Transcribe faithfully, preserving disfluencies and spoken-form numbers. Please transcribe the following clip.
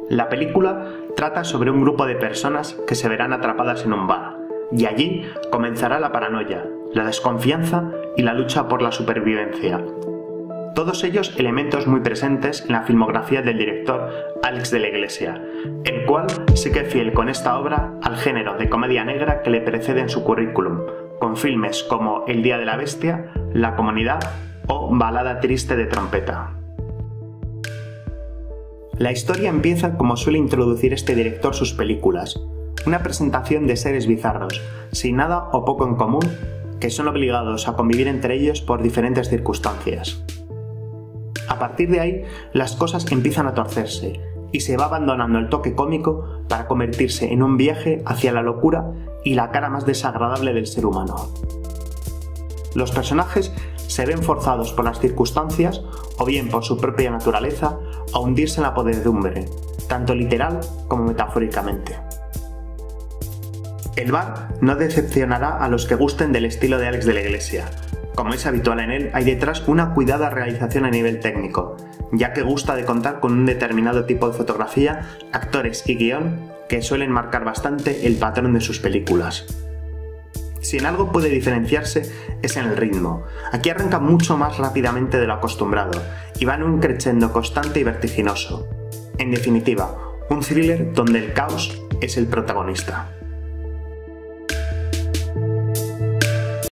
La película trata sobre un grupo de personas que se verán atrapadas en un bar, y allí comenzará la paranoia, la desconfianza y la lucha por la supervivencia. Todos ellos elementos muy presentes en la filmografía del director Alex de la Iglesia, el cual sigue fiel con esta obra al género de comedia negra que le precede en su currículum, con filmes como El Día de la Bestia, La Comunidad o Balada triste de trompeta. La historia empieza como suele introducir este director sus películas, una presentación de seres bizarros, sin nada o poco en común, que son obligados a convivir entre ellos por diferentes circunstancias. A partir de ahí, las cosas empiezan a torcerse, y se va abandonando el toque cómico para convertirse en un viaje hacia la locura y la cara más desagradable del ser humano. Los personajes se ven forzados por las circunstancias, o bien por su propia naturaleza, a hundirse en la podredumbre, tanto literal como metafóricamente. El bar no decepcionará a los que gusten del estilo de Alex de la Iglesia. Como es habitual en él, hay detrás una cuidada realización a nivel técnico, ya que gusta de contar con un determinado tipo de fotografía, actores y guión que suelen marcar bastante el patrón de sus películas. Si en algo puede diferenciarse es en el ritmo. Aquí arranca mucho más rápidamente de lo acostumbrado y va en un crescendo constante y vertiginoso. En definitiva, un thriller donde el caos es el protagonista.